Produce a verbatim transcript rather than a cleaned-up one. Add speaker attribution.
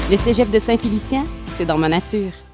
Speaker 1: Le cégep de Saint-Félicien, c'est dans ma nature.